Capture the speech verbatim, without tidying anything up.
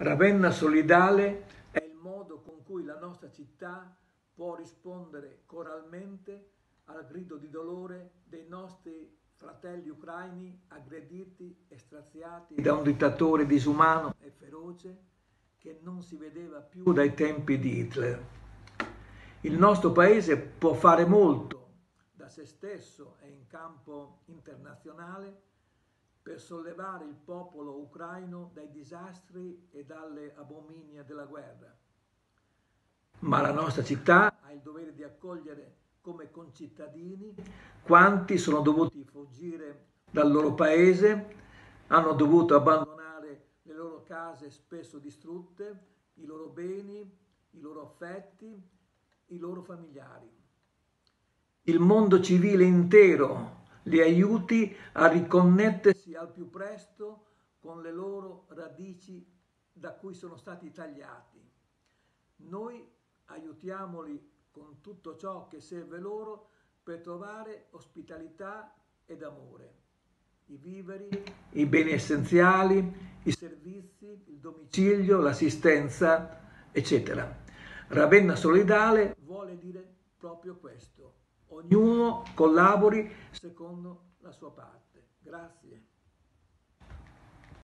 Ravenna solidale è il modo con cui la nostra città può rispondere coralmente al grido di dolore dei nostri fratelli ucraini aggrediti e straziati da un dittatore disumano e feroce che non si vedeva più dai tempi di Hitler. Il nostro paese può fare molto da se stesso e in campo internazionale per sollevare il popolo ucraino dai disastri e dalle abominie della guerra. Ma la nostra città ha il dovere di accogliere come concittadini quanti sono dovuti fuggire dal loro paese, hanno dovuto abbandonare le loro case spesso distrutte, i loro beni, i loro affetti, i loro familiari. Il mondo civile intero li aiuti a riconnettersi al più presto con le loro radici da cui sono stati tagliati. Noi aiutiamoli con tutto ciò che serve loro per trovare ospitalità ed amore, i viveri, i beni essenziali, i servizi, il domicilio, l'assistenza, eccetera. Ravenna solidale vuole dire proprio questo. Ognuno collabori secondo la sua parte. Grazie.